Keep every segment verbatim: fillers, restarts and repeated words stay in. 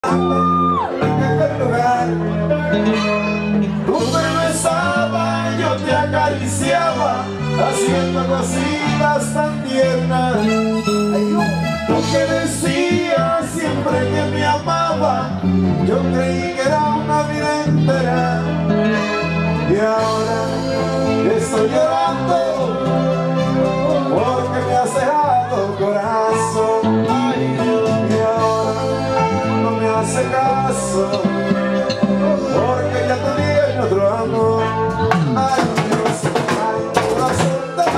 En aquel lugar, tú me besabas, yo te acariciaba, haciendo cositas tan tiernas. Tú que decías siempre que me amaba, yo creí que era una vida entera. Y ahora estoy llorando porque me has dejado, corazón. Ay, y ahora no me hace caso porque ya te di en otro amor. Ay, Dios, ay, corazón de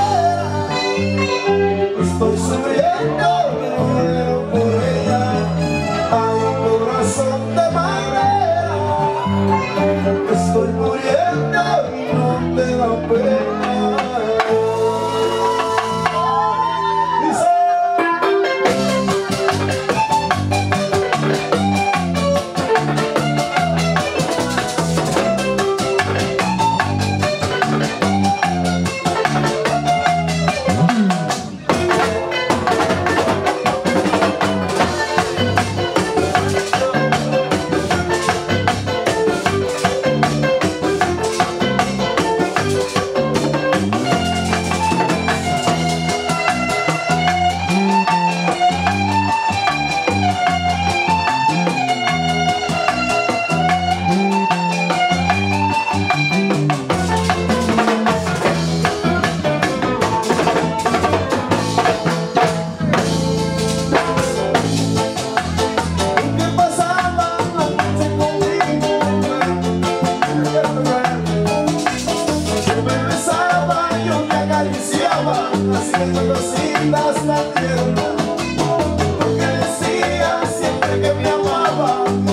madera, estoy sufriendo que no muero por ella. Ay, corazón de madera, estoy muriendo y no te da pena. Haciendo cositas tan tiernas, porque decía siempre que me amaba.